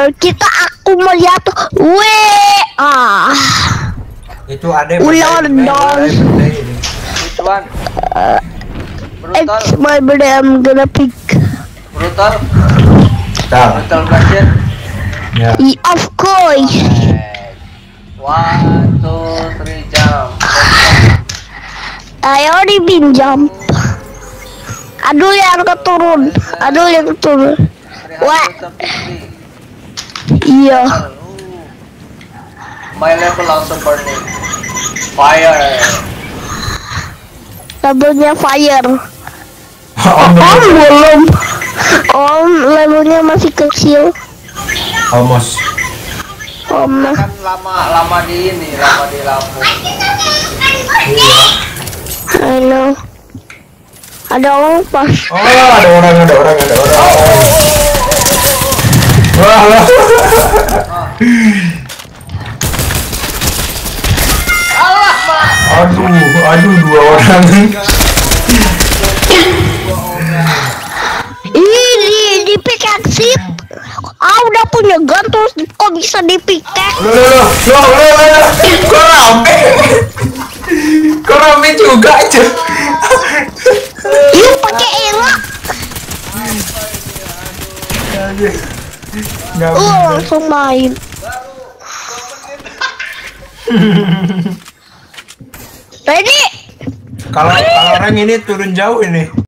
Aku melihat Itu ada London. Which one? Brutal. It's my birthday. I'm gonna pick. Brutal. Tahu. Brutal budget. Ya. Of course. 1, 2, 3 jump. I already been jump. Aduh yang keturun. Wah. 350. Iya. My level langsung burning. Fire. Levelnya fire. Om Belum. Levelnya masih kecil. almost. Kan lama di lampu. Iya. I know. Ada orang pas. Oh, ada orang. Wah. Aduh, 2 orang. Ini di pickaxe. Udah punya gun terus kok bisa di pickaxe? Loh. Kok rame juga aja. Yuk pakai elak. Nggak bener. Langsung main. Ready? Kalau orang ini turun jauh ini.